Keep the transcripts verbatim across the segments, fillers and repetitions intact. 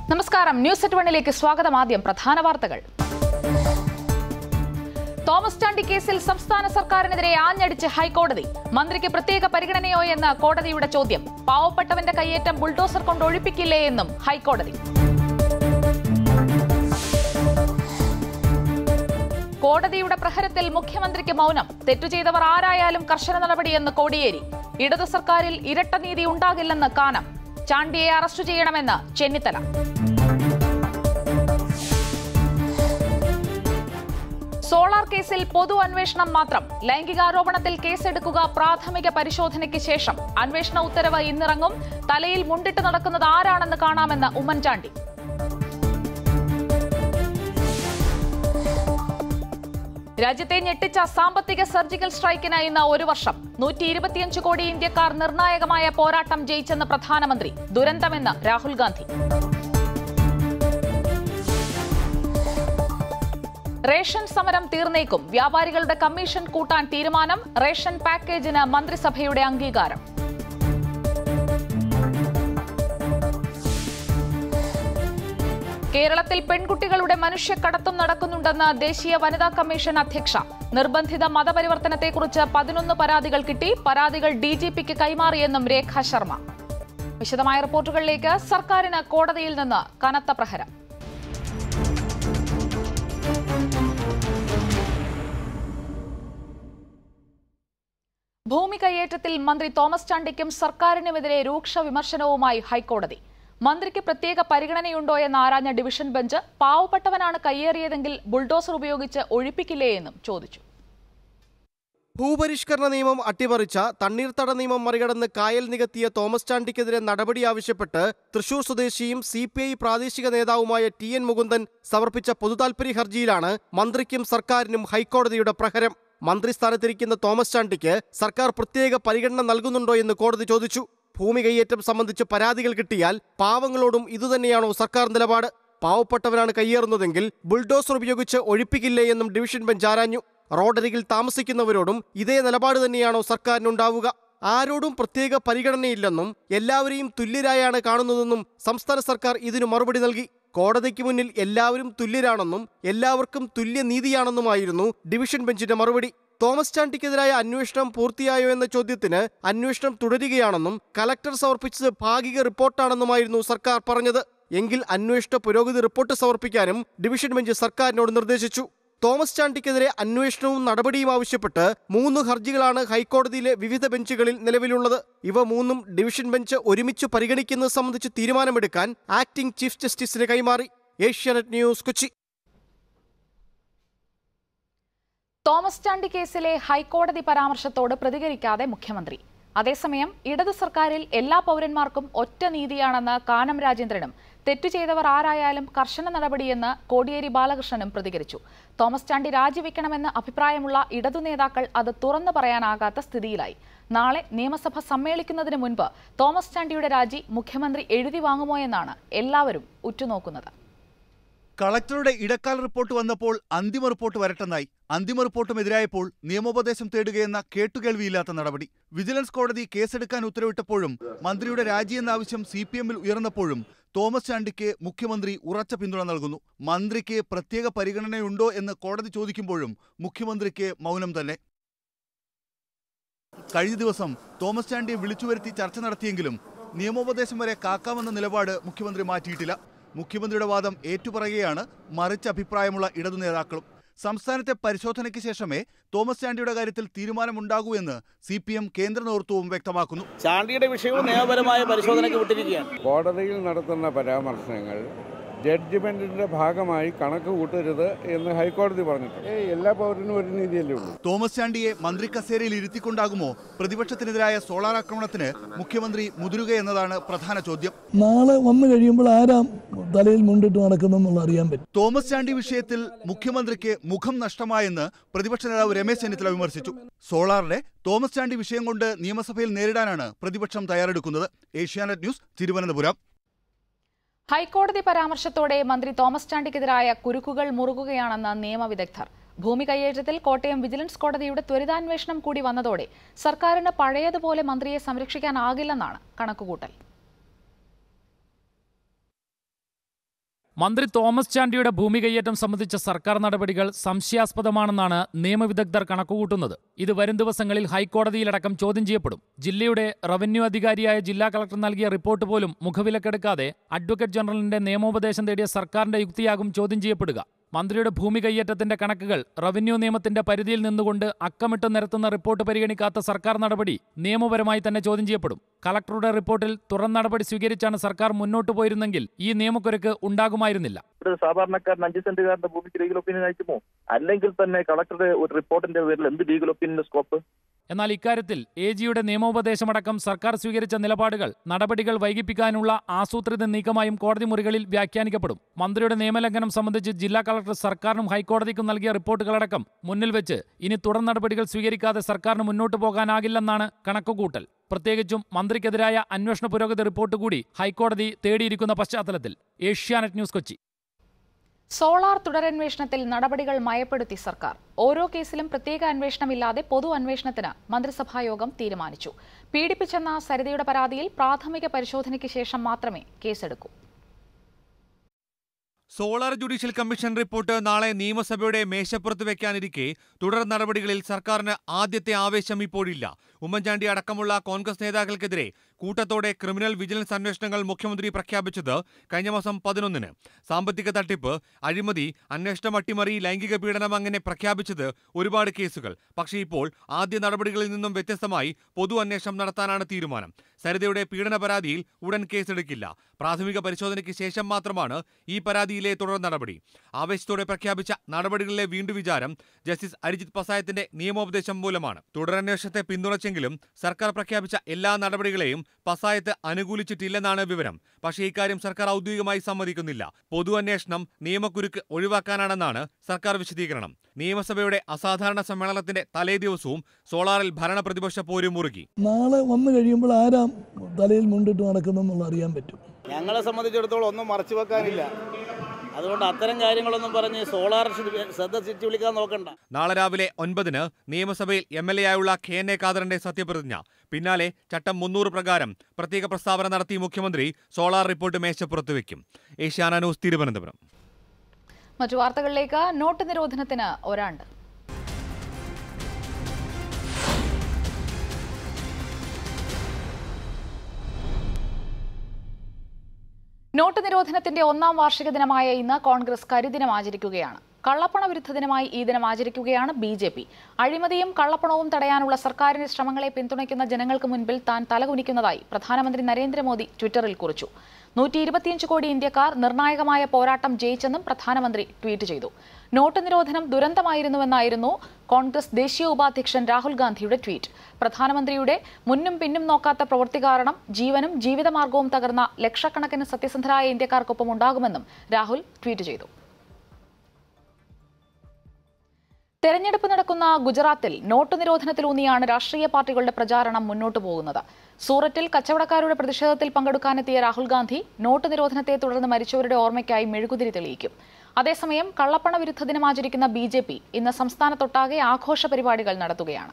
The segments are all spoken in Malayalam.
നമസ്കാരം, ന്യൂസ് അറ്റ് വണ്ണിലേക്ക് സ്വാഗതം. ആദ്യം പ്രധാന വാർത്തകൾ. തോമസ് ചാണ്ടി കേസിൽ സംസ്ഥാന സർക്കാരിനെതിരെ ആഞ്ഞടിച്ച് ഹൈക്കോടതി. മന്ത്രിക്ക് പ്രത്യേക പരിഗണനയോ എന്ന കോടതിയുടെ ചോദ്യം. പാവപ്പെട്ടവന്റെ കയ്യേറ്റം ബുൾഡോസർ കൊണ്ട് ഒഴിപ്പിക്കില്ലേ എന്നും ഹൈക്കോടതി. കോടതിയുടെ പ്രഹരത്തിൽ മുഖ്യമന്ത്രിക്ക് മൗനം. തെറ്റു ചെയ്തവർ ആരായാലും കർശന നടപടിയെന്ന് കോടിയേരി. ഇടതു സർക്കാരിൽ ഇരട്ട നീതി ഉണ്ടാകില്ലെന്ന് കാനം. ചാണ്ടിയെ അറസ്റ്റ് ചെയ്യണമെന്ന് ചെന്നിത്തല. സോളാർ കേസിൽ പൊതു അന്വേഷണം മാത്രം. ലൈംഗികാരോപണത്തിൽ കേസെടുക്കുക പ്രാഥമിക പരിശോധനയ്ക്ക് ശേഷം. അന്വേഷണ ഉത്തരവ് ഇന്നിറങ്ങും. തലയിൽ മുണ്ടിട്ട് നടക്കുന്നത് ആരാണെന്ന് കാണാമെന്ന് ഉമ്മൻചാണ്ടി. രാജ്യത്തെ ഞെട്ടിച്ച സാമ്പത്തിക സർജിക്കൽ സ്ട്രൈക്കിന് ഇന്ന് ഒരു വർഷം. നൂറ്റി ഇരുപത്തിയഞ്ച് കോടി ഇന്ത്യക്കാർ നിർണായകമായ പോരാട്ടം ജയിച്ചെന്ന് പ്രധാനമന്ത്രി. ദുരന്തമെന്ന് രാഹുൽ ഗാന്ധി. റേഷൻ സമരം തീർന്നേക്കും. വ്യാപാരികളുടെ കമ്മീഷൻ കൂട്ടാൻ തീരുമാനം. റേഷൻ പാക്കേജിന് മന്ത്രിസഭയുടെ അംഗീകാരം. കേരളത്തിൽ പെൺകുട്ടികളുടെ മനുഷ്യക്കടത്തും നടക്കുന്നുണ്ടെന്ന് ദേശീയ വനിതാ കമ്മീഷൻ അധ്യക്ഷ. നിർബന്ധിത മതപരിവർത്തനത്തെക്കുറിച്ച് പതിനൊന്ന് പരാതികൾ കിട്ടി. പരാതികൾ ഡിജിപിക്ക് കൈമാറിയെന്നും രേഖ ശർമ്മ. വിശദമായ റിപ്പോർട്ടുകളിലേക്ക്. സർക്കാരിന് കോടതിയിൽ നിന്ന് കനത്ത പ്രഹരം. ഭൂമി കയ്യേറ്റത്തിൽ മന്ത്രി തോമസ് ചാണ്ടിക്കും സർക്കാരിനുമെതിരെ രൂക്ഷ വിമർശനവുമായി ഹൈക്കോടതി. മന്ത്രിക്ക് പ്രത്യേക പരിഗണനയുണ്ടോ എന്ന് ആരാഞ്ഞ ഡിവിഷൻ ബെഞ്ച് പാവപ്പെട്ടവനാണ് കയ്യേറിയതെങ്കിൽ ബുൾഡോസർ ഉപയോഗിച്ച് ഒഴിപ്പിക്കില്ലേ എന്നും ചോദിച്ചു. ഭൂപരിഷ്കരണ നിയമം അട്ടിമറിച്ച തണ്ണീർത്തട നിയമം മറികടന്ന് കായൽ നികത്തിയ തോമസ് ചാണ്ടിക്കെതിരെ നടപടി ആവശ്യപ്പെട്ട് തൃശൂർ സ്വദേശിയും സി പി ഐ പ്രാദേശിക നേതാവുമായ ടി എൻ മുകുന്ദൻ സമർപ്പിച്ച പൊതുതാൽപര്യ ഹർജിയിലാണ് മന്ത്രിക്കും സർക്കാരിനും ഹൈക്കോടതിയുടെ പ്രഹരം. മന്ത്രി സ്ഥാനത്തിരിക്കുന്ന തോമസ് ചാണ്ടിക്ക് സർക്കാർ പ്രത്യേക പരിഗണന നൽകുന്നുണ്ടോ എന്ന് കോടതി ചോദിച്ചു. ഭൂമി കയ്യേറ്റം സംബന്ധിച്ച് പരാതികൾ കിട്ടിയാൽ പാവങ്ങളോടും ഇതുതന്നെയാണോ സർക്കാർ നിലപാട്? പാവപ്പെട്ടവനാണ് കയ്യേറുന്നതെങ്കിൽ ബുൾഡോസർ ഉപയോഗിച്ച് ഒഴിപ്പിക്കില്ലേ എന്നും ഡിവിഷൻ ബെഞ്ച് ആരാഞ്ഞു. റോഡരികിൽ താമസിക്കുന്നവരോടും ഇതേ നിലപാട് തന്നെയാണോ സർക്കാരിനുണ്ടാവുക? ആരോടും പ്രത്യേക പരിഗണനയില്ലെന്നും എല്ലാവരെയും തുല്യരായാണ് കാണുന്നതെന്നും സംസ്ഥാന സർക്കാർ ഇതിനു മറുപടി നൽകി. കോടതിക്ക് മുന്നിൽ എല്ലാവരും തുല്യരാണെന്നും എല്ലാവർക്കും തുല്യനീതിയാണെന്നുമായിരുന്നു ഡിവിഷൻ ബെഞ്ചിന്റെ മറുപടി. തോമസ് ചാണ്ടിക്കെതിരായ അന്വേഷണം പൂർത്തിയായോ എന്ന ചോദ്യത്തിന് അന്വേഷണം തുടരുകയാണെന്നും കലക്ടർ സമർപ്പിച്ചത് ഭാഗിക റിപ്പോർട്ടാണെന്നുമായിരുന്നു സർക്കാർ പറഞ്ഞത്. എങ്കിൽ അന്വേഷണ പുരോഗതി റിപ്പോർട്ട് സമർപ്പിക്കാനും ഡിവിഷൻ ബെഞ്ച് സർക്കാരിനോട് നിർദ്ദേശിച്ചു. തോമസ് ചാണ്ടിക്കെതിരെ അന്വേഷണവും നടപടിയും ആവശ്യപ്പെട്ട് മൂന്ന് ഹർജികളാണ് ഹൈക്കോടതിയിലെ വിവിധ ബെഞ്ചുകളിൽ നിലവിലുള്ളത്. ഇവ മൂന്നും ഡിവിഷൻ ബെഞ്ച് ഒരുമിച്ച് പരിഗണിക്കുന്നത് സംബന്ധിച്ച് തീരുമാനമെടുക്കാൻ ആക്ടിംഗ് ചീഫ് ജസ്റ്റിസിന് കൈമാറി. ഏഷ്യാനെറ്റ് ന്യൂസ്, കൊച്ചി. തോമസ് ചാണ്ടി കേസിലെ ഹൈക്കോടതി പരാമർശത്തോട് പ്രതികരിക്കാതെ മുഖ്യമന്ത്രി. അതേസമയം ഇടതു സർക്കാരിൽ എല്ലാ പൗരന്മാർക്കും ഒറ്റ നീതിയാണെന്ന് കാനം രാജേന്ദ്രനും തെറ്റു ചെയ്തവർ ആരായാലും കർശന നടപടിയെന്ന് കോടിയേരി ബാലകൃഷ്ണനും പ്രതികരിച്ചു. തോമസ് ചാണ്ടി രാജിവെക്കണമെന്ന് അഭിപ്രായമുള്ള ഇടതു നേതാക്കൾ അത് തുറന്നു പറയാനാകാത്ത സ്ഥിതിയിലായി. നാളെ നിയമസഭ സമ്മേളിക്കുന്നതിന് മുൻപ് തോമസ് ചാണ്ടിയുടെ രാജി മുഖ്യമന്ത്രി എഴുതി വാങ്ങുമോ എന്നാണ് എല്ലാവരും ഉറ്റുനോക്കുന്നത്. കളക്ടറുടെ ഇടക്കാല റിപ്പോർട്ട് വന്നപ്പോൾ അന്തിമ റിപ്പോർട്ട് വരട്ടെന്നായി. അന്തിമ റിപ്പോർട്ടും എതിരായപ്പോൾ നിയമോപദേശം തേടുകയെന്ന കേട്ടുകേൾവിയില്ലാത്ത നടപടി. വിജിലൻസ് കോടതി കേസെടുക്കാൻ ഉത്തരവിട്ടപ്പോഴും മന്ത്രിയുടെ രാജിയെന്ന ആവശ്യം സി പി എമ്മിൽ ഉയർന്നപ്പോഴും തോമസ് ചാണ്ടിക്ക് മുഖ്യമന്ത്രി ഉറച്ച പിന്തുണ നൽകുന്നു. മന്ത്രിക്ക് പ്രത്യേക പരിഗണനയുണ്ടോ എന്ന് കോടതി ചോദിക്കുമ്പോഴും മുഖ്യമന്ത്രിക്ക് മൗനം തന്നെ. കഴിഞ്ഞ ദിവസം തോമസ് ചാണ്ടിയെ വിളിച്ചുവരുത്തി ചർച്ച നടത്തിയെങ്കിലും നിയമോപദേശം വരെ കാക്കാമെന്ന നിലപാട് മുഖ്യമന്ത്രി മാറ്റിയിട്ടില്ല. മുഖ്യമന്ത്രിയുടെ വാദം ഏറ്റുപറയുകയാണ് മറിച്ച് അഭിപ്രായമുള്ള ഇടതു നേതാക്കളും. സംസ്ഥാനത്തെ പരിശോധനയ്ക്ക് ശേഷമേ തോമസ് ചാണ്ടിയുടെ കാര്യത്തിൽ തീരുമാനമുണ്ടാകൂ എന്ന് സി പി എം കേന്ദ്ര നേതൃത്വവും വ്യക്തമാക്കുന്നു. ചാണ്ടിയുടെ വിഷയവും നിയമപരമായ പരിശോധനയ്ക്ക് വിട്ടിരിക്കുകയാണ്. കോടതിയിൽ നടത്തുന്ന പരാമർശങ്ങൾ ജഡ്ജ്മെന്റിന്റെ ഭാഗമായി കണക്ക് കൂട്ടരുത് എന്ന് ഹൈക്കോടതി പറഞ്ഞിട്ടുണ്ട്. എല്ലാ പൗരനും ഒരു നീതിയല്ലേ ഉള്ളൂ. തോമസ് ചാണ്ടിയെ മന്ത്രി കസേരയിൽ ഇരുത്തിക്കൊണ്ടാകുമോ പ്രതിപക്ഷത്തിനെതിരായ സോളാർ ആക്രമണത്തിന് മുഖ്യമന്ത്രി മുതിരുക എന്നതാണ് പ്രധാന ചോദ്യം. നാളെ വന്നു കഴിയുമ്പോൾ ആരാ തലയിൽ മുണ്ടിട്ട് നടക്കുന്നെന്നുള്ള അറിയാൻ പറ്റും. തോമസ് ചാണ്ടി വിഷയത്തിൽ മുഖ്യമന്ത്രിക്ക് മുഖം നഷ്ടമായെന്ന് പ്രതിപക്ഷ നേതാവ് രമേശ് ചെന്നിത്തല വിമർശിച്ചു. സോളാറിനെ തോമസ് ചാണ്ടി വിഷയം കൊണ്ട് നിയമസഭയിൽ നേരിടാനാണ് പ്രതിപക്ഷം തയ്യാറെടുക്കുന്നത്. ഏഷ്യാനെറ്റ് ന്യൂസ്, തിരുവനന്തപുരം. ഹൈക്കോടതി പരാമർശത്തോടെ മന്ത്രി തോമസ് ചാണ്ടിക്കെതിരായ കുരുക്കുകൾ മുറുകുകയാണെന്ന് നിയമവിദഗ്ധർ. ഭൂമി കയ്യേറ്റത്തിൽ കോട്ടയം വിജിലൻസ് കോടതിയുടെ ത്വരിതാന്വേഷണം കൂടി വന്നതോടെ സർക്കാരിന് പഴയതുപോലെ മന്ത്രിയെ സംരക്ഷിക്കാനാകില്ലെന്നാണ് കണക്കുകൂട്ടൽ. മന്ത്രി തോമസ് ചാണ്ടിയുടെ ഭൂമി കയ്യേറ്റം സംബന്ധിച്ച സർക്കാർ നടപടികൾ സംശയാസ്പദമാണെന്നാണ് നിയമവിദഗ്ധർ കണക്കുകൂട്ടുന്നത്. ഇത് വരും ദിവസങ്ങളിൽ ഹൈക്കോടതിയിലടക്കം ചോദ്യം ചെയ്യപ്പെടും. ജില്ലയുടെ റവന്യൂ അധികാരിയായ ജില്ലാ കളക്ടർ നൽകിയ റിപ്പോർട്ട് പോലും മുഖവിലക്കെടുക്കാതെ അഡ്വക്കേറ്റ് ജനറലിന്റെ നിയമോപദേശം തേടിയ സർക്കാരിന്റെ യുക്തിയാകും ചോദ്യം ചെയ്യപ്പെടുക. മന്ത്രിയുടെ ഭൂമി കയ്യേറ്റത്തിന്റെ കണക്കുകൾ റവന്യൂ നിയമത്തിന്റെ പരിധിയിൽ നിന്നുകൊണ്ട് അക്കമിട്ട് നിരത്തുന്ന റിപ്പോർട്ട് പരിഗണിക്കാത്ത സർക്കാർ നടപടി നിയമപരമായി തന്നെ ചോദ്യം ചെയ്യപ്പെടും. കളക്ടറുടെ റിപ്പോർട്ടിൽ തുറന്ന നടപടി സ്വീകരിച്ചാണ് സർക്കാർ മുന്നോട്ട് പോയിരുന്നെങ്കിൽ ഈ നിയമക്കുരുക്ക് ഉണ്ടാകുമായിരുന്നില്ല. സാധാരണക്കാരൻ അഞ്ച് സെന്റുകാരന്റെ ഭൂമിക്ക് ലീഗൽ ഒപ്പീനിയൻ അയക്കുമോ? അല്ലെങ്കിൽ തന്നെ കളക്ടറുടെ ഒരു റിപ്പോർട്ടിന്റെ പേരിൽ എന്ത് ലീഗൽ ഒപ്പീനിയൻ സ്കോപ്പ്? എന്നാൽ ഇക്കാര്യത്തിൽ എ ജിയുടെ നിയമോപദേശമടക്കം സർക്കാർ സ്വീകരിച്ച നിലപാടുകൾ നടപടികൾ വൈകിപ്പിക്കാനുള്ള ആസൂത്രിത നീക്കമായും കോടതി മുറികളിൽ വ്യാഖ്യാനിക്കപ്പെടും. മന്ത്രിയുടെ നിയമലംഘനം സംബന്ധിച്ച് ജില്ലാ കളക്ടർ സർക്കാരിനും ഹൈക്കോടതിക്കും നൽകിയ റിപ്പോർട്ടുകളടക്കം മുന്നിൽ വെച്ച് ഇനി തുടർ നടപടികൾ സ്വീകരിക്കാതെ സർക്കാരിന് മുന്നോട്ട് പോകാനാകില്ലെന്നാണ് കണക്കുകൂട്ടൽ. പ്രത്യേകിച്ചും മന്ത്രിക്കെതിരായ അന്വേഷണ പുരോഗതി റിപ്പോർട്ട് കൂടി ഹൈക്കോടതി തേടിയിരിക്കുന്ന പശ്ചാത്തലത്തിൽ. ഏഷ്യാനെറ്റ് ന്യൂസ്, കൊച്ചി. സോളാർ തുടരന്വേഷണത്തിൽ നടപടികൾ മയപ്പെടുത്തി സർക്കാർ. ഓരോ കേസിലും പ്രത്യേക അന്വേഷണമില്ലാതെ പൊതു അന്വേഷണത്തിന് മന്ത്രിസഭായോഗം തീരുമാനിച്ചു. പീഡിപ്പിച്ചെന്ന സരിതയുടെ പരാതിയിൽ പ്രാഥമിക പരിശോധനയ്ക്ക് ശേഷം മാത്രമേ കേസെടുക്കൂ. സോളാർ ജുഡീഷ്യൽ കമ്മീഷൻ റിപ്പോർട്ട് നാളെ നിയമസഭയുടെ മേശപ്പുറത്ത് വെക്കാനിരിക്കെ തുടർ നടപടികളിൽ സർക്കാരിന് ആദ്യത്തെ ആവേശം ഇപ്പോഴില്ല. ഉമ്മൻചാണ്ടി അടക്കമുള്ള കോൺഗ്രസ് നേതാക്കൾക്കെതിരെ കൂട്ടത്തോടെ ക്രിമിനൽ വിജിലൻസ് അന്വേഷണങ്ങൾ മുഖ്യമന്ത്രി പ്രഖ്യാപിച്ചത് കഴിഞ്ഞ മാസം പതിനൊന്നിന്. സാമ്പത്തിക തട്ടിപ്പ്, അഴിമതി, അന്വേഷണം, അട്ടിമറി, ലൈംഗിക പീഡനം അങ്ങനെ പ്രഖ്യാപിച്ചത് ഒരുപാട് കേസുകൾ. പക്ഷേ ഇപ്പോൾ ആദ്യ നടപടികളിൽ നിന്നും വ്യത്യസ്തമായി പൊതു അന്വേഷണം നടത്താനാണ് തീരുമാനം. സരിതയുടെ പീഡന പരാതിയിൽ ഉടൻ കേസെടുക്കില്ല. പ്രാഥമിക പരിശോധനയ്ക്ക് ശേഷം മാത്രമാണ് ഈ പരാതിയിലെ തുടർ നടപടി. ആവേശത്തോടെ പ്രഖ്യാപിച്ച നടപടികളിലെ വീണ്ടും വിചാരം ജസ്റ്റിസ് അരിജിത് പസായത്തിന്റെ നിയമോപദേശം മൂലമാണ്. തുടരന്വേഷണത്തെ പിന്തുണച്ചെങ്കിലും സർക്കാർ പ്രഖ്യാപിച്ച എല്ലാ നടപടികളെയും പസായത്ത് അനുകൂലിച്ചിട്ടില്ലെന്നാണ് വിവരം. പക്ഷേ ഇക്കാര്യം സർക്കാർ ഔദ്യോഗികമായി സമ്മതിക്കുന്നില്ല. പൊതു അന്വേഷണം നിയമക്കുരുക്ക് ഒഴിവാക്കാനാണെന്നാണ് സർക്കാർ വിശദീകരണം. നിയമസഭയുടെ അസാധാരണ സമ്മേളനത്തിന്റെ തലേ ദിവസവും സോളാറിൽ ഭരണ പ്രതിപക്ഷ പോരും മുറുകി. നാളെ വന്നു കഴിയുമ്പോൾ ആരാ തലയിൽ മുണ്ടിട്ട് നടക്കുന്നെന്നുള്ള അറിയാൻ പറ്റും. ഞങ്ങളെ സംബന്ധിച്ചിടത്തോളം ഒന്നും മറച്ചു വെക്കാനില്ല. അതുകൊണ്ട് അത്തരം കാര്യങ്ങളൊന്നും പറഞ്ഞ് സോളാർ ശ്രദ്ധ തിരിച്ചു വിളിക്കാൻ നോക്കണ്ട. നാളെ രാവിലെ ഒൻപതിന് നിയമസഭയിൽ എം എൽ എ ആയുള്ള കെ എൻ എ ഖാദറിന്റെ സത്യപ്രതിജ്ഞ. പിന്നാലെ ചട്ടം മുന്നൂറ് പ്രകാരം പ്രത്യേക പ്രസ്താവന നടത്തി മുഖ്യമന്ത്രി സോളാർ റിപ്പോർട്ട് മേശപ്പുറത്ത് വയ്ക്കും. ഏഷ്യാനെറ്റ് ന്യൂസ്, തിരുവനന്തപുരം. മറ്റു വാർത്തകളിലേക്ക്. നോട്ട് നിരോധനത്തിന് ഒരാണ്ട്. നോട്ട് നിരോധനത്തിന്റെ ഒന്നാം വാർഷിക ദിനമായ ഇന്ന് കോൺഗ്രസ് കരിദിനം ആചരിക്കുകയാണ്. കള്ളപ്പണ വിരുദ്ധ ദിനമായി ഈ ദിനം ആചരിക്കുകയാണ് ബി ജെ പി. അഴിമതിയും കള്ളപ്പണവും തടയാനുള്ള സർക്കാരിന്റെ ശ്രമങ്ങളെ പിന്തുണയ്ക്കുന്ന ജനങ്ങൾക്ക് മുൻപിൽ താൻ തലകുനിക്കുന്നതായി പ്രധാനമന്ത്രി നരേന്ദ്രമോദി ട്വിറ്ററിൽ കുറിച്ചു. നൂറ്റി ഇരുപത്തിയഞ്ച് കോടി ഇന്ത്യക്കാർ നിർണായകമായ പോരാട്ടം ജയിച്ചെന്നും പ്രധാനമന്ത്രി ട്വീറ്റ് ചെയ്തു. നോട്ട് നിരോധനം ദുരന്തമായിരുന്നുവെന്നായിരുന്നു കോൺഗ്രസ് ദേശീയ ഉപാധ്യക്ഷൻ രാഹുൽ ഗാന്ധിയുടെ ട്വീറ്റ്. പ്രധാനമന്ത്രിയുടെ മുന്നും പിന്നും നോക്കാത്ത പ്രവൃത്തി കാരണം ജീവനും ജീവിതമാർഗവും തകർന്ന ലക്ഷക്കണക്കിന് സത്യസന്ധരായ ഇന്ത്യക്കാർക്കൊപ്പം ഉണ്ടാകുമെന്നും രാഹുൽ ട്വീറ്റ് ചെയ്തു. തെരഞ്ഞെടുപ്പ് നടക്കുന്ന ഗുജറാത്തിൽ നോട്ട് നിരോധനത്തിലൂന്നിയാണ് രാഷ്ട്രീയ പാർട്ടികളുടെ പ്രചാരണം മുന്നോട്ടു പോകുന്നത്. സൂററ്റിൽ കച്ചവടക്കാരുടെ പ്രതിഷേധത്തിൽ പങ്കെടുക്കാനെത്തിയ രാഹുൽ ഗാന്ധി നോട്ട് നിരോധനത്തെ തുടർന്ന് മരിച്ചവരുടെ ഓർമ്മയ്ക്കായി മെഴുകുതിരി തെളിയിക്കും. അതേസമയം കള്ളപ്പണ വിരുദ്ധ ദിനം ആചരിക്കുന്ന ബി ജെ പി ഇന്ന് സംസ്ഥാനത്തൊട്ടാകെ ആഘോഷ പരിപാടികൾ നടത്തുകയാണ്.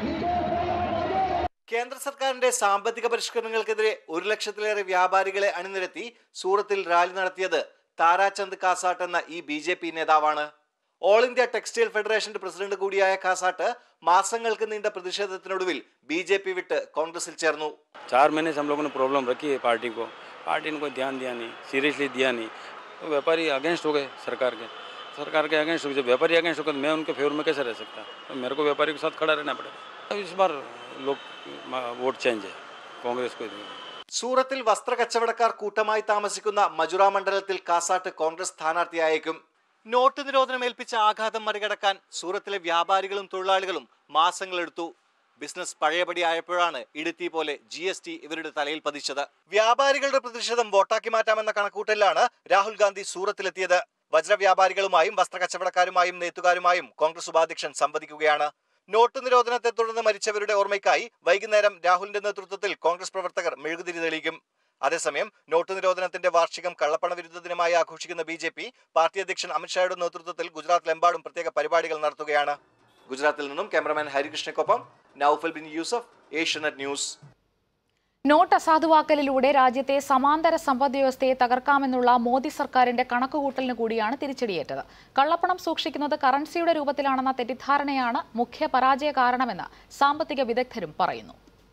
കേന്ദ്ര സർക്കാരിന്റെ സാമ്പത്തിക പരിഷ്കരണങ്ങൾക്കെതിരെ ഒരു ലക്ഷത്തിലേറെ വ്യാപാരികളെ അണിനിരത്തി സൂറത്തിൽ റാലി നടത്തിയത് താരാചന്ദ് കാസാട്ട് എന്ന ഈ ബി ജെ പി നേതാവാണ്. ഓൾ ഇന്ത്യ ടെക്സ്റ്റൈൽ ഫെഡറേഷന്റെ പ്രസിഡന്റ് കൂടിയായ കാസാട്ട് മാസങ്ങൾക്ക് നീണ്ട പ്രതിഷേധത്തിനൊടുവിൽ ബി ജെ പി വിട്ട് കോൺഗ്രസിൽ ചേർന്നു. चार महीने से हम लोगों ने प्रॉब्लम रखी है पार्टी को पार्टी ने कोई ध्यान दिया नहीं, सीरियसली दिया नहीं. तो व्यापारी अगेंस्ट हो गए सरकार के सरकार के अगेंस्ट हो गए. जब व्यापारी अगेंस्ट हो गए तो मैं उनके फेवर में कैसे रह सकता? तो मेरे को व्यापारी के साथ खड़ा रहना पड़ेगा. इस बार लोग वोट चेंज है कांग्रेस को. സൂറത്തിൽ വസ്ത്ര കച്ചവടക്കാർ കൂട്ടമായി താമസിക്കുന്ന മജുറ മണ്ഡലത്തിൽ കാസാട്ട് കോൺഗ്രസ് സ്ഥാനാർത്ഥിയായേക്കും. നോട്ട് നിരോധനം ഏൽപ്പിച്ച ആഘാതം മറികടക്കാൻ സൂറത്തിലെ വ്യാപാരികളും തൊഴിലാളികളും മാസങ്ങളെടുത്തു. ബിസിനസ് പഴയപടി ആയപ്പോഴാണ് ഇടുത്തി പോലെ ജി എസ് ടി ഇവരുടെ തലയിൽ പതിച്ചത്. വ്യാപാരികളുടെ പ്രതിഷേധം വോട്ടാക്കി മാറ്റാമെന്ന കണക്കൂട്ടലിലാണ് രാഹുൽ ഗാന്ധി സൂറത്തിലെത്തിയത്. വജ്ര വ്യാപാരികളുമായും വസ്ത്ര കച്ചവടക്കാരുമായും നെയ്ത്തുകാരുമായും കോൺഗ്രസ് ഉപാധ്യക്ഷൻ സംവദിക്കുകയാണ്. നോട്ട് നിരോധനത്തെ തുടർന്ന് മരിച്ചവരുടെ ഓർമ്മയ്ക്കായി വൈകുന്നേരം രാഹുലിന്റെ നേതൃത്വത്തിൽ കോൺഗ്രസ് പ്രവർത്തകർ മെഴുകുതിരി തെളിയിക്കും. അതേസമയം നോട്ട് നിരോധനത്തിന്റെ വാർഷികം കള്ളപ്പണ വിരുദ്ധ ദിനമായി ആഘോഷിക്കുന്ന ബി ജെ പി പാർട്ടി അധ്യക്ഷൻ അമിത്ഷായുടെ നേതൃത്വത്തിൽ ഗുജറാത്തിലെമ്പാടും പ്രത്യേക പരിപാടികൾ നടത്തുകയാണ്. ഗുജറാത്തിൽ നിന്നും ക്യാമറമാൻ ഹരികൃഷ്ണയ്ക്കൊപ്പം നൌഫൽ ബിൻ യൂസഫ്, ഏഷ്യാനെറ്റ് ന്യൂസ്. നോട്ട് അസാധുവാക്കലിലൂടെ രാജ്യത്തെ സമാന്തര സമ്പദ് വ്യവസ്ഥയെ തകർക്കാമെന്നുള്ള മോദി സർക്കാരിന്റെ കണക്കുകൂട്ടലിന് കൂടിയാണ് തിരിച്ചടിയേറ്റത്. കള്ളപ്പണം സൂക്ഷിക്കുന്നത് കറൻസിയുടെ രൂപത്തിലാണെന്ന തെറ്റിദ്ധാരണയാണ് മുഖ്യ പരാജയ കാരണമെന്ന് സാമ്പത്തിക വിദഗ്ധരും പറയുന്നു.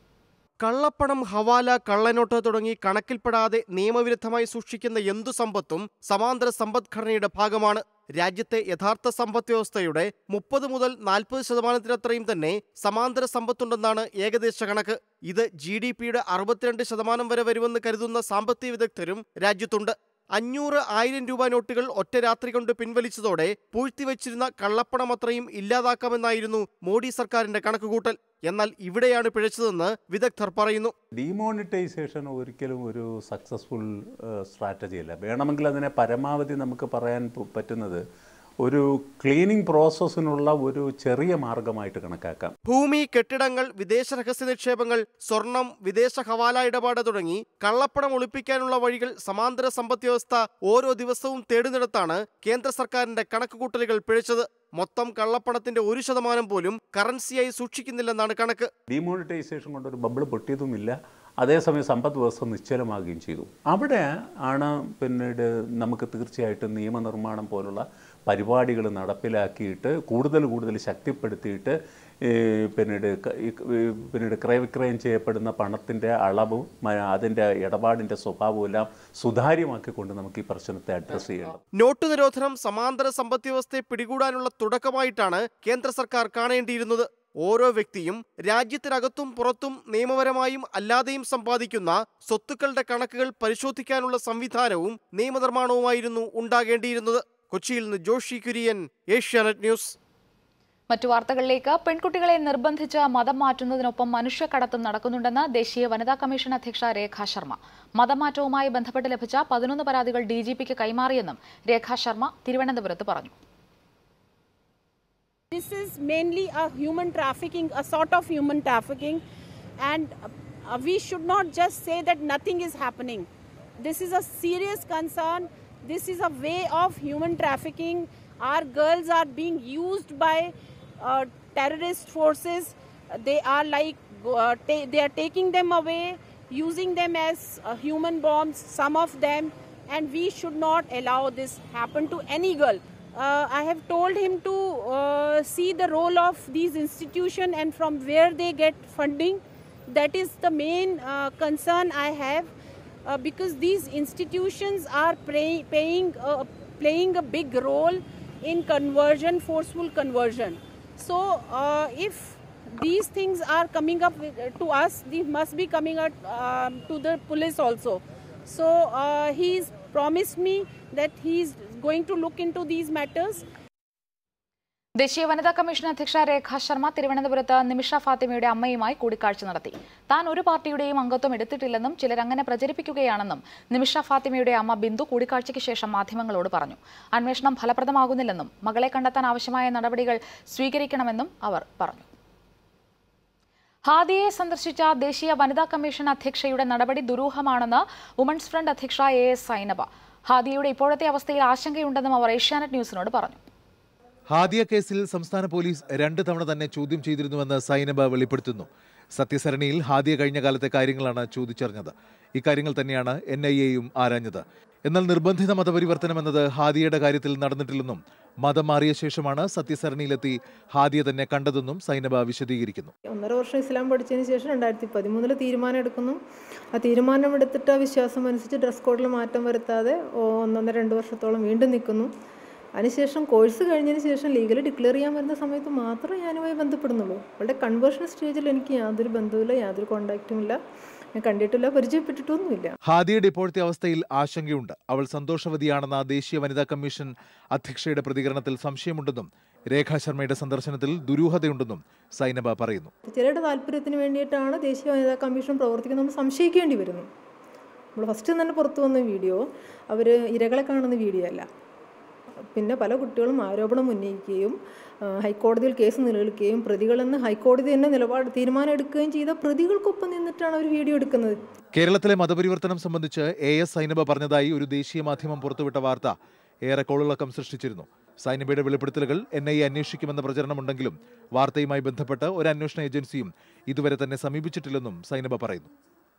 കള്ളപ്പണം, ഹവാല, കള്ളനോട്ട് തുടങ്ങി കണക്കിൽപ്പെടാതെ നിയമവിരുദ്ധമായി സൂക്ഷിക്കുന്ന എന്തു സമ്പത്തും സമാന്തര സമ്പദ്ഘടനയുടെ ഭാഗമാണ്. രാജ്യത്തെ യഥാർത്ഥ സമ്പദ് വ്യവസ്ഥയുടെ മുപ്പത് മുതൽ നാൽപ്പത് ശതമാനത്തിനത്രയും തന്നെ സമാന്തര സമ്പത്തുണ്ടെന്നാണ് ഏകദേശ കണക്ക്. ഇത് ജി ഡി പിയുടെ അറുപത്തിരണ്ട് ശതമാനം വരെ വരുമെന്ന് കരുതുന്ന സാമ്പത്തിക വിദഗ്ധരും രാജ്യത്തുണ്ട്. അഞ്ഞൂറ് ആയിരം രൂപ നോട്ടുകൾ ഒറ്റ രാത്രി കൊണ്ട് പിൻവലിച്ചതോടെ പൂഴ്ത്തിവെച്ചിരുന്ന കള്ളപ്പണം അത്രയും ഇല്ലാതാക്കാമെന്നായിരുന്നു മോഡി സർക്കാരിന്റെ കണക്കുകൂട്ടൽ. എന്നാൽ ഇവിടെയാണ് പിഴച്ചതെന്ന് വിദഗ്ധർ പറയുന്നു. ഡിമോണിറ്റൈസേഷൻ ഒരിക്കലും ഒരു സക്സസ്ഫുൾ സ്ട്രാറ്റജി അല്ല. വേണമെങ്കിൽ അതിനെ പരമാവധി നമുക്ക് പറയാൻ പറ്റുന്നത് ഒരു ക്ലീനിങ് പ്രോസസ്സിനുള്ള ഒരു ചെറിയ മാർഗമായിട്ട് കണക്കാക്കാം. ഭൂമി, കെട്ടിടങ്ങൾ, വിദേശ രഹസ്യ നിക്ഷേപങ്ങൾ, സ്വർണം, വിദേശ ഹവാല ഇടപാട് തുടങ്ങി കള്ളപ്പണം ഒളിപ്പിക്കാനുള്ള വഴികൾ സമാന്തര സമ്പദ് വ്യവസ്ഥ ഓരോ ദിവസവും തേടുന്നിടത്താണ് കേന്ദ്ര സർക്കാരിന്റെ കണക്കുകൂട്ടലുകൾ പിഴച്ചത്. മൊത്തം കള്ളപ്പണത്തിന്റെ ഒരു ശതമാനം പോലും കറൻസിയായി സൂക്ഷിക്കുന്നില്ലെന്നാണ് കണക്ക്. ഡിമോണിറ്റൈസേഷൻ കൊണ്ട് ഒരു ബബിൾ പൊട്ടിയതുമില്ല, അതേസമയം സമ്പദ് വ്യവസ്ഥ നിശ്ചലമാകുകയും ചെയ്തു. അവിടെ ആണ് പിന്നീട് നമുക്ക് തീർച്ചയായിട്ടും നിയമനിർമ്മാണം പോലുള്ള പരിപാടികൾ നടപ്പിലാക്കിയിട്ട് കൂടുതൽ കൂടുതൽ ശക്തിപ്പെടുത്തിയിട്ട് പിന്നീട് പിന്നീട് ക്രയവിക്രയം ചെയ്യപ്പെടുന്ന പണത്തിൻ്റെ അളവും അതിൻ്റെ ഇടപാടിൻ്റെ സ്വഭാവവും എല്ലാം സുതാര്യമാക്കിക്കൊണ്ട് നമുക്ക് ഈ പ്രശ്നത്തെ അഡ്രസ്സ് ചെയ്യണം. നോട്ട് നിരോധനം സമാന്തര സമ്പദ് വ്യവസ്ഥയെ പിടികൂടാനുള്ള തുടക്കമായിട്ടാണ് കേന്ദ്ര സർക്കാർ കാണേണ്ടിയിരുന്നത്. ഓരോ വ്യക്തിയും രാജ്യത്തിനകത്തും പുറത്തും നിയമപരമായും അല്ലാതെയും സമ്പാദിക്കുന്ന സ്വത്തുക്കളുടെ കണക്കുകൾ പരിശോധിക്കാനുള്ള സംവിധാനവും നിയമനിർമ്മാണവുമായിരുന്നു ഉണ്ടാകേണ്ടിയിരുന്നത്. കൊച്ചിയിൽ നിന്ന് ജോഷി കുര്യൻ, ഏഷ്യാനെറ്റ് ന്യൂസ്. മറ്റു വാർത്തകളിലേക്ക്. പെൺകുട്ടികളെ നിർബന്ധിച്ച് മതം മാറ്റുന്നതിനൊപ്പം മനുഷ്യക്കടത്തും നടക്കുന്നുണ്ടെന്ന് ദേശീയ വനിതാ കമ്മീഷൻ അധ്യക്ഷ രേഖാ ശർമ്മ. മതം മാറ്റവുമായി ബന്ധപ്പെട്ട് ലഭിച്ച പതിനൊന്ന് പരാതികൾ ഡി ജി പിക്ക് കൈമാറിയെന്നും രേഖാ ശർമ്മ തിരുവനന്തപുരത്ത് പറഞ്ഞു. This is mainly a human trafficking, a sort of human trafficking, and uh, we should not just say that nothing is happening. This is a serious concern. This is a way of human trafficking. Our girls are being used by uh, terrorist forces. They are like uh, ta- they are taking them away, using them as uh, human bombs, some of them, and we should not allow this happen to any girl. Uh, I have told him to uh, see the role of these institutions and from where they get funding. That is the main uh, concern I have, uh, because these institutions are pray- paying, uh, playing a big role in conversion, forceful conversion. So uh, if these things are coming up with, uh, to us, these must be coming up uh, to the police also. So uh, he's promised me that he's going to look into these matters. ദേശീയ വനിതാ കമ്മീഷൻ അധ്യക്ഷ രേഖാ ശർമ്മ തിരുവനന്തപുരത്ത് നിമിഷ ഫാത്തിമയുടെ അമ്മയുമായി കൂടിക്കാഴ്ച നടത്തി. താൻ ഒരു പാർട്ടിയുടെയും അംഗത്വം എടുത്തിട്ടില്ലെന്നും ചിലർ അങ്ങനെ പ്രചരിപ്പിക്കുകയാണെന്നും നിമിഷ ഫാത്തിമയുടെ അമ്മ ബിന്ദു കൂടിക്കാഴ്ചയ്ക്ക് ശേഷം മാധ്യമങ്ങളോട് പറഞ്ഞു. അന്വേഷണം ഫലപ്രദമാകുന്നില്ലെന്നും മകളെ കണ്ടെത്താൻ ആവശ്യമായ നടപടികൾ സ്വീകരിക്കണമെന്നും അവർ പറഞ്ഞു. ഹാദിയെ സന്ദർശിച്ച ദേശീയ വനിതാ കമ്മീഷൻ അധ്യക്ഷയുടെ നടപടി ദുരൂഹമാണെന്ന് വുമൺസ് ഫ്രണ്ട് അധ്യക്ഷ എ എസ് സൈനബ. ഹാദിയയുടെ ഇപ്പോഴത്തെ അവസ്ഥയിൽ ആശങ്കയുണ്ടെന്നും അവർ ഏഷ്യാനെറ്റ് ന്യൂസിനോട് പറഞ്ഞു. ഹാദിയ കേസിൽ സംസ്ഥാന പോലീസ് രണ്ട് തവണ തന്നെ ചോദ്യം ചെയ്തിരുന്നുവെന്ന് സൈനബ വെളിപ്പെടുത്തുന്നു. സത്യസരണിയിൽ ഹാദിയ കഴിഞ്ഞ കാലത്തെ കാര്യങ്ങളാണ് ചോദിച്ചറിഞ്ഞത്. ഇക്കാര്യങ്ങൾ തന്നെയാണ് എൻ ഐ എയും ആരാഞ്ഞത്. എന്നാൽ നിർബന്ധിത മതപരിവർത്തനം എന്നത് ഹാദിയയുടെ കാര്യത്തിൽ നടന്നിട്ടില്ലെന്നും മതം മാറിയ ശേഷമാണ് സത്യസരണിയിലെത്തി ഹാദിയ തന്നെ കണ്ടതെന്നും സൈനബ വിശദീകരിക്കുന്നു. ഒന്നര വർഷം ഇസ്ലാം പഠിച്ചതിന് ശേഷം രണ്ടായിരത്തി പതിമൂന്നില് തീരുമാനം എടുക്കുന്നു. ആ തീരുമാനം എടുത്തിട്ട് ആ വിശ്വാസം അനുസരിച്ച് ഡ്രസ് കോഡിൽ മാറ്റം വരുത്താതെ ഒന്നൊന്നര രണ്ട് വർഷത്തോളം വീണ്ടും നിൽക്കുന്നു. അതിനുശേഷം കോഴ്സ് കഴിഞ്ഞതിന് ശേഷം ലീഗലി ഡിക്ലെയർ ചെയ്യാൻ വരുന്ന സമയത്ത് മാത്രമേ ഞാനുമായി ബന്ധപ്പെടുന്നുള്ളൂ. അവളുടെ കൺവേർഷൻ സ്റ്റേജിൽ എനിക്ക് യാതൊരു ബന്ധവുമില്ല, യാതൊരു കോണ്ടാക്റ്റും ഇല്ല, ഞാൻ കണ്ടിട്ടില്ല, പരിചയപ്പെട്ടിട്ടൊന്നുമില്ല. ഹാദിയയുടെ ഇപ്പോഴത്തെ അവസ്ഥയിൽ ആശങ്കയുണ്ട്. അവൾ സന്തോഷവതിയാണെന്ന ദേശീയ വനിതാ കമ്മീഷൻ അധ്യക്ഷയുടെ പ്രതികരണത്തിൽ സംശയമുണ്ടെന്നും രേഖാ ശർമ്മയുടെ സന്ദർശനത്തിൽ ദുരൂഹതയുണ്ടെന്നും സൈനബ പറയുന്നു. ചിലരുടെ താല്പര്യത്തിന് വേണ്ടിയിട്ടാണ് ദേശീയ വനിതാ കമ്മീഷൻ പ്രവർത്തിക്കുന്നത് നമ്മൾ സംശയിക്കേണ്ടി വരുന്നു. നമ്മൾ ഫസ്റ്റ് തന്നെ പുറത്തു വന്ന വീഡിയോ അവർ ഇരകളെ കാണുന്ന വീഡിയോ അല്ല. പിന്നെ പല കുട്ടികളും ആരോപണം ഉന്നയിക്കുകയും ഹൈക്കോടതിയിൽ കേസ് നിലനിൽക്കുകയും പ്രതികളെന്ന് ഹൈക്കോടതി തന്നെ നിലപാട് തീരുമാനം എടുക്കുകയും ചെയ്ത പ്രതികൾക്കൊപ്പം നിന്നിട്ടാണ് അവർ വീഡിയോ എടുക്കുന്നത്. കേരളത്തിലെ മതപരിവർത്തനം സംബന്ധിച്ച് എ എസ് സൈനബ പറഞ്ഞതായി ഒരു ദേശീയ മാധ്യമം പുറത്തുവിട്ട വാർത്ത ഏറെ കോളിളക്കം സൃഷ്ടിച്ചിരുന്നു. സൈനബയുടെ വെളിപ്പെടുത്തലുകൾ എൻ ഐ എ അന്വേഷിക്കുമെന്ന പ്രചരണമുണ്ടെങ്കിലും വാർത്തയുമായി ബന്ധപ്പെട്ട് ഒരു അന്വേഷണ ഏജൻസിയും ഇതുവരെ തന്നെ സമീപിച്ചിട്ടില്ലെന്നും സൈനബ പറയുന്നു.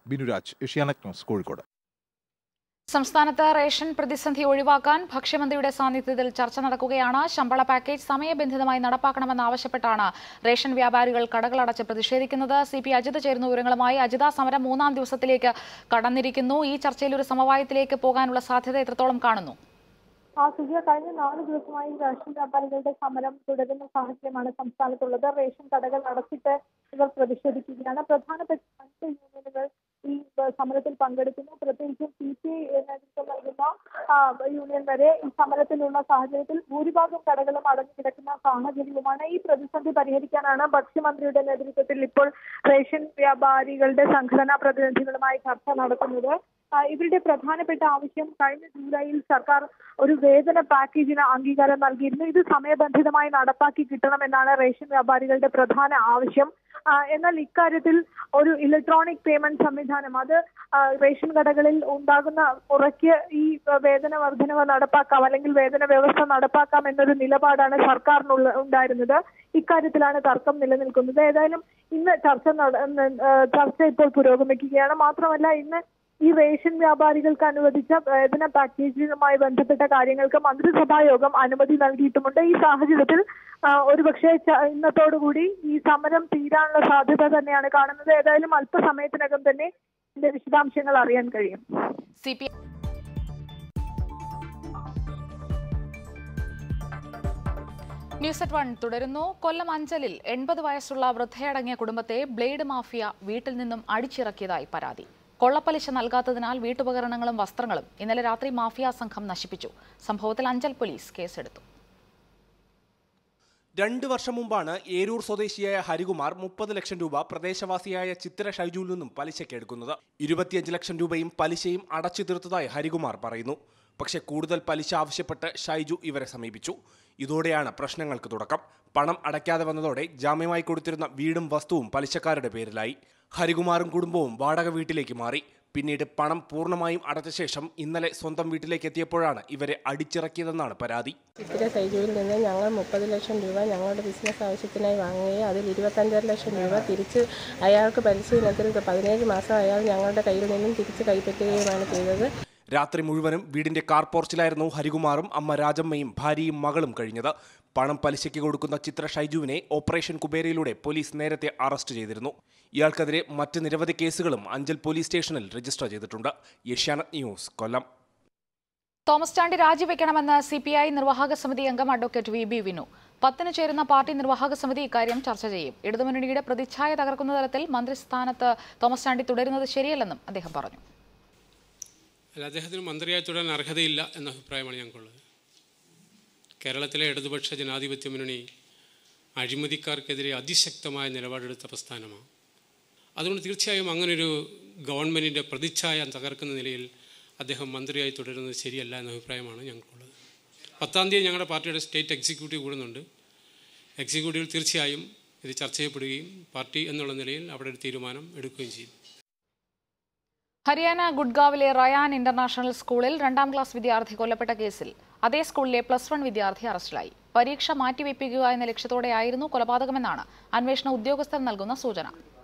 ബിനുരാജ്, ഏഷ്യാനെറ്റ് ന്യൂസ്, കോഴിക്കോട്. സംസ്ഥാനത്ത് റേഷൻ പ്രതിസന്ധി ഒഴിവാക്കാൻ ഭക്ഷ്യമന്ത്രിയുടെ സാന്നിധ്യത്തിൽ ചർച്ച നടക്കുകയാണ്. ശമ്പള പാക്കേജ് സമയബന്ധിതമായി നടപ്പാക്കണമെന്നാവശ്യപ്പെട്ടാണ് റേഷൻ വ്യാപാരികൾ കടകളടച്ച് പ്രതിഷേധിക്കുന്നത്. സി പി അജിത ചേരുന്ന വിവരങ്ങളുമായി. അജിത, സമരം മൂന്നാം ദിവസത്തിലേക്ക് കടന്നിരിക്കുന്നു. ഈ ചർച്ചയിൽ ഒരു സമവായത്തിലേക്ക് പോകാനുള്ള സാധ്യത എത്രത്തോളം കാണുന്നു? ആ സുജയ, കഴിഞ്ഞ നാല് ദിവസമായി റേഷൻ വ്യാപാരികളുടെ സമരം തുടരുന്ന സാഹചര്യമാണ് സംസ്ഥാനത്തുള്ളത്. റേഷൻ കടകൾ അടച്ചിട്ട് ഇവർ പ്രതിഷേധിക്കുകയാണ്. പ്രധാനപ്പെട്ട അഞ്ച് യൂണിയനുകൾ ഈ സമരത്തിൽ പങ്കെടുക്കുന്നു. പ്രത്യേകിച്ചും സി പി ഐ നേതൃത്വം നൽകുന്ന യൂണിയൻ വരെ ഈ സമരത്തിലുള്ള സാഹചര്യത്തിൽ ഭൂരിഭാഗം കടകളും അടഞ്ഞു കിടക്കുന്ന സാഹചര്യവുമാണ്. ഈ പ്രതിസന്ധി പരിഹരിക്കാനാണ് ഭക്ഷ്യമന്ത്രിയുടെ നേതൃത്വത്തിൽ ഇപ്പോൾ റേഷൻ വ്യാപാരികളുടെ സംഘടനാ പ്രതിനിധികളുമായി ചർച്ച നടത്തുന്നത്. ഇവരുടെ പ്രധാനപ്പെട്ട ആവശ്യം കഴിഞ്ഞ ജൂലൈയിൽ സർക്കാർ ഒരു വേതന പാക്കേജിന് അംഗീകാരം നൽകിയിരുന്നു. ഇത് സമയബന്ധിതമായി നടപ്പാക്കി കിട്ടണമെന്നാണ് റേഷൻ വ്യാപാരികളുടെ പ്രധാന ആവശ്യം. എന്നാൽ ഇക്കാര്യത്തിൽ ഒരു ഇലക്ട്രോണിക് പേയ്മെന്റ് സംവിധാനം അത് റേഷൻ കടകളിൽ ഉണ്ടാകുന്ന മുറയ്ക്ക് ഈ വേതന വർധനവ് നടപ്പാക്കാം, അല്ലെങ്കിൽ വേതന വ്യവസ്ഥ നടപ്പാക്കാം എന്നൊരു നിലപാടാണ് സർക്കാരിനുള്ള ഉണ്ടായിരുന്നത്. ഇക്കാര്യത്തിലാണ് തർക്കം നിലനിൽക്കുന്നത്. ഏതായാലും ഇന്ന് ചർച്ച ചർച്ച ഇപ്പോൾ പുരോഗമിക്കുകയാണ്. മാത്രമല്ല ഇന്ന് ഈ റേഷൻ വ്യാപാരികൾക്ക് അനുവദിച്ച വേതന പാക്കേജുമായി ബന്ധപ്പെട്ട കാര്യങ്ങൾക്ക് മന്ത്രിസഭാ യോഗം അനുമതി നൽകിയിട്ടുമുണ്ട്. ഈ സാഹചര്യത്തിൽ ഒരുപക്ഷെ ഇന്നത്തോടുകൂടി ഈ സമരം തീരാനുള്ള സാധ്യത തന്നെയാണ് കാണുന്നത്. ഏതായാലും അല്പസമയത്തിനകം തന്നെ ഇതിന്റെ വിശദാംശങ്ങൾ അറിയാൻ കഴിയും. C P news at one തുടരുന്നു. കൊല്ലം അഞ്ചലിൽ എൺപത് വയസ്സുള്ള വൃദ്ധയടങ്ങിയ കുടുംബത്തെ ബ്ലേഡ് മാഫിയ വീട്ടിൽ നിന്നും അടിച്ചിറക്കിയതായി പരാതി. കൊള്ളപ്പലിശ നൽകാത്തതിനാൽ വീട്ടുപകരണങ്ങളും വസ്ത്രങ്ങളും ഇന്നലെ രാത്രി മാഫിയ സംഘം നശിപ്പിച്ചു. സംഭവത്തിൽ അഞ്ചൽ പോലീസ് കേസെടുത്തു. രണ്ട് വർഷം മുമ്പാണ് ഏരൂർ സ്വദേശിയായ ഹരികുമാർ മുപ്പത് ലക്ഷം രൂപ പ്രദേശവാസിയായ ചിത്ര ഷൈജുവിൽ നിന്നും പലിശയ്ക്ക് എടുക്കുന്നത്. ഇരുപത്തിയഞ്ച് ലക്ഷം രൂപയും പലിശയും അടച്ചു തീർത്തതായി ഹരികുമാർ പറയുന്നു. പക്ഷേ കൂടുതൽ പലിശ ആവശ്യപ്പെട്ട് ഷൈജു ഇവരെ സമീപിച്ചു. ഇതോടെയാണ് പ്രശ്നങ്ങൾക്ക് തുടക്കം. പണം അടയ്ക്കാതെ വന്നതോടെ ജാമ്യമായി കൊടുത്തിരുന്ന വീടും വസ്തുവും പലിശക്കാരുടെ പേരിലായി. ഹരികുമാറും കുടുംബവും വാടക വീട്ടിലേക്ക് മാറി. പിന്നീട് പണം പൂർണ്ണമായും അടച്ച ശേഷം ഇന്നലെ സ്വന്തം വീട്ടിലേക്ക് എത്തിയപ്പോഴാണ് ഇവരെ അടിച്ചിറക്കിയതെന്നാണ് പരാതി. ചിത്ര സൈജുവിൽ നിന്ന് ഞങ്ങൾ മുപ്പത് ലക്ഷം രൂപ ഞങ്ങളുടെ ബിസിനസ് ആവശ്യത്തിനായി വാങ്ങുകയും അതിൽ ഇരുപത്തഞ്ചര ലക്ഷം രൂപ തിരിച്ച് അയാൾക്ക് പരിശീലനത്തിൽ പതിനേഴ് മാസം അയാൾ ഞങ്ങളുടെ കയ്യിൽ നിന്നും തിരിച്ച് കൈപ്പറ്റുകയുമാണ് ചെയ്തത്. രാത്രി മുഴുവനും വീടിന്റെ കാർ പോർച്ചിലായിരുന്നു ഹരികുമാറും അമ്മ രാജമ്മയും ഭാര്യയും മകളും കഴിഞ്ഞത്. പണം പലിശയ്ക്ക് കൊടുക്കുന്ന ചിത്ര ഷൈജുവിനെ ഓപ്പറേഷൻ കുബേരയിലൂടെ പോലീസ് നേരത്തെ അറസ്റ്റ് ചെയ്തിരുന്നു. ഇയാൾക്കെതിരെ മറ്റ് നിരവധി കേസുകളും അഞ്ചൽ പോലീസ് സ്റ്റേഷനിൽ രജിസ്റ്റർ ചെയ്തിട്ടുണ്ട്. ഏഷ്യാനെറ്റ് ന്യൂസ്, കൊല്ലം. തോമസ് ചാണ്ടി രാജിവെക്കണമെന്ന് സി പി ഐ നിർവാഹക സമിതി അംഗം അഡ്വക്കേറ്റ് വി ബി വിനു. പത്തിന് ചേരുന്ന പാർട്ടി നിർവാഹക സമിതി ഇക്കാര്യം ചർച്ച ചെയ്യും. ഇടതുമുന്നണിയുടെ പ്രതിച്ഛായ തകർക്കുന്ന തരത്തിൽ മന്ത്രിസ്ഥാനത്ത് തോമസ് ചാണ്ടി തുടരുന്നത് ശരിയല്ലെന്നും അദ്ദേഹം പറഞ്ഞു. അല്ല, അദ്ദേഹത്തിന് മന്ത്രിയായി തുടരാൻ അർഹതയില്ല എന്ന അഭിപ്രായമാണ് ഞങ്ങൾക്കുള്ളത്. കേരളത്തിലെ ഇടതുപക്ഷ ജനാധിപത്യ മുന്നണി അഴിമതിക്കാർക്കെതിരെ അതിശക്തമായ നിലപാടെടുത്ത പ്രസ്ഥാനമാണ്. അതുകൊണ്ട് തീർച്ചയായും അങ്ങനൊരു ഗവൺമെൻറ്റിൻ്റെ പ്രതിച്ഛായ തകർക്കുന്ന നിലയിൽ അദ്ദേഹം മന്ത്രിയായി തുടരുന്നത് ശരിയല്ല എന്ന അഭിപ്രായമാണ് ഞങ്ങൾക്കുള്ളത്. പത്താം തീയതി ഞങ്ങളുടെ പാർട്ടിയുടെ സ്റ്റേറ്റ് എക്സിക്യൂട്ടീവ് കൂടുന്നുണ്ട്. എക്സിക്യൂട്ടീവിൽ തീർച്ചയായും ഇത് ചർച്ച ചെയ്യപ്പെടുകയും പാർട്ടി എന്നുള്ള നിലയിൽ അവിടെ ഒരു തീരുമാനം എടുക്കുകയും ചെയ്യും. ഹരിയാന ഗുഡ്ഗാവിലെ റയാൻ ഇന്റർനാഷണൽ സ്കൂളിൽ രണ്ടാം ക്ലാസ് വിദ്യാർത്ഥി കൊല്ലപ്പെട്ട കേസിൽ അതേ സ്കൂളിലെ പ്ലസ് വൺ വിദ്യാർത്ഥി അറസ്റ്റിലായി. പരീക്ഷ മാറ്റിവെപ്പിക്കുക എന്ന ലക്ഷ്യത്തോടെയായിരുന്നു കൊലപാതകമെന്നാണ് അന്വേഷണ ഉദ്യോഗസ്ഥർ നൽകുന്ന സൂചന.